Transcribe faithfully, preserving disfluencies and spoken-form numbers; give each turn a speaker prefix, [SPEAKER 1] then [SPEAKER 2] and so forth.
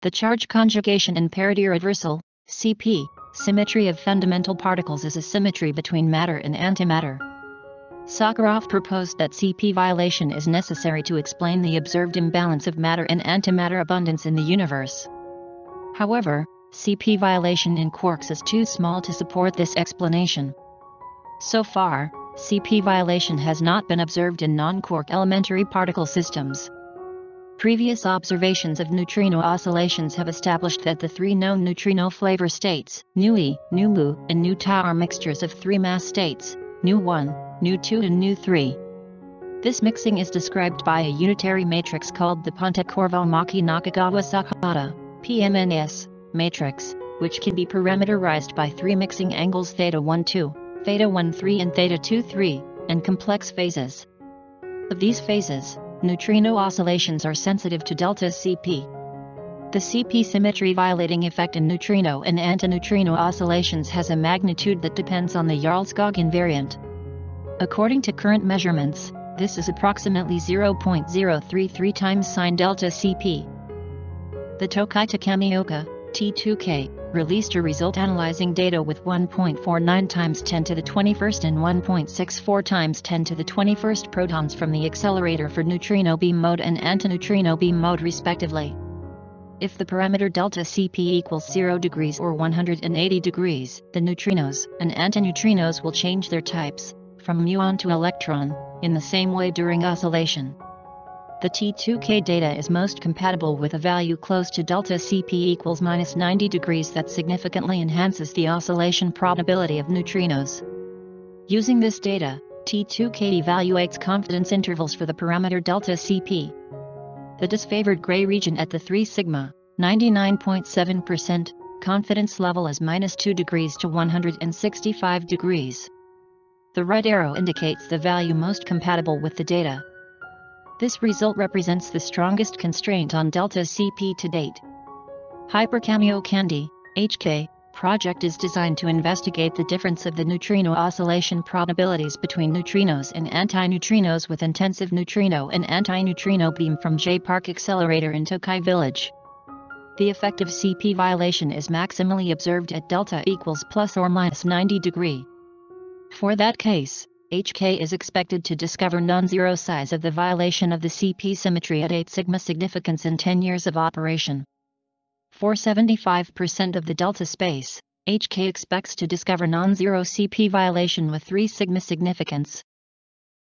[SPEAKER 1] The charge conjugation and parity reversal, C P, symmetry of fundamental particles is a symmetry between matter and antimatter. Sakharov proposed that C P violation is necessary to explain the observed imbalance of matter and antimatter abundance in the universe. However, C P violation in quarks is too small to support this explanation. So far, C P violation has not been observed in non-quark elementary particle systems. Previous observations of neutrino oscillations have established that the three known neutrino flavor states, nu-E, nu-Mu, and nu-Tau, are mixtures of three mass states, nu one, nu two and nu three. This mixing is described by a unitary matrix called the Ponte-Korval-Maki-Nakagawa-Sakata P M N S matrix, which can be parameterized by three mixing angles theta one two, theta one three and theta two three, and complex phases. Of these phases, neutrino oscillations are sensitive to delta C P. The C P symmetry violating effect in neutrino and antineutrino oscillations has a magnitude that depends on the Jarlskog invariant. According to current measurements, this is approximately zero point zero three three times sine delta C P. The T Kamiokande, T two K, released a result analyzing data with one point four nine times ten to the twenty-first and one point six four times ten to the twenty-first protons from the accelerator for neutrino beam mode and antineutrino beam mode respectively. If the parameter delta C P equals zero degrees or one hundred eighty degrees, the neutrinos and antineutrinos will change their types, from muon to electron, in the same way during oscillation. The T two K data is most compatible with a value close to delta C P equals minus ninety degrees that significantly enhances the oscillation probability of neutrinos. Using this data, T two K evaluates confidence intervals for the parameter delta C P. The disfavored gray region at the three sigma, ninety-nine point seven percent, confidence level is minus two degrees to one hundred sixty-five degrees. The red arrow indicates the value most compatible with the data. This result represents the strongest constraint on delta C P to date. Hyper Kamiokande, H K, project is designed to investigate the difference of the neutrino oscillation probabilities between neutrinos and antineutrinos with intensive neutrino and antineutrino beam from J-Park Accelerator in Tokai Village. The effect of C P violation is maximally observed at delta equals plus or minus ninety degree. For that case, H K is expected to discover non-zero size of the violation of the C P symmetry at eight sigma significance in ten years of operation. For seventy-five percent of the delta space, H K expects to discover non-zero C P violation with three sigma significance,